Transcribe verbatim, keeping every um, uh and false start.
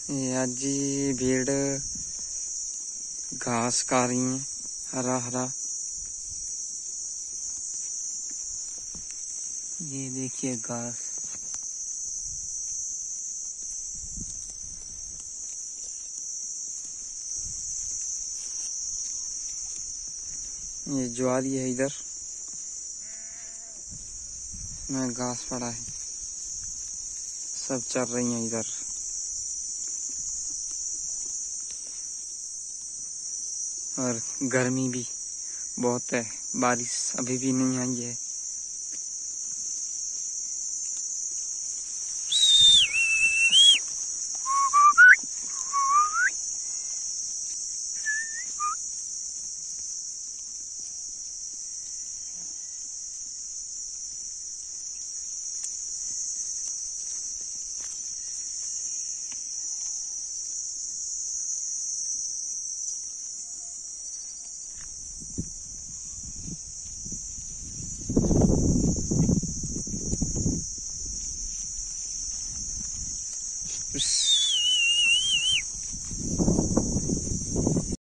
ये आज जी भेड़ घास खा रही है, हरा हरा। ये देखिए घास। ये ज्वारी है, इधर में घास पड़ा है, सब चल रही हैं इधर। और गर्मी भी बहुत है, बारिश अभी भी नहीं आई है। Psst.